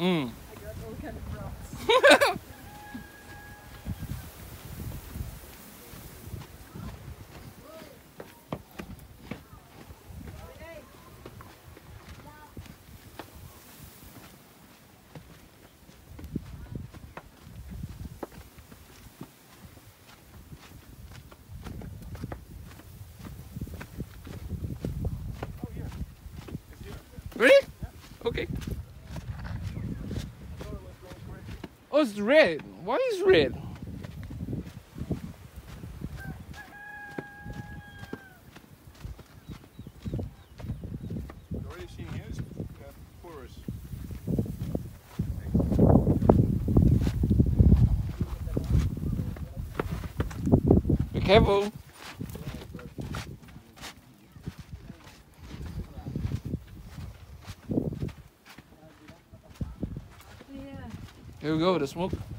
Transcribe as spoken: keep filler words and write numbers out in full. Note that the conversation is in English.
Mm. I got all kind of rocks. Really? Okay. Oh, it's red. Why is red? Already seen his uh, chorus. Be careful. Yeah. Here we go, the smoke.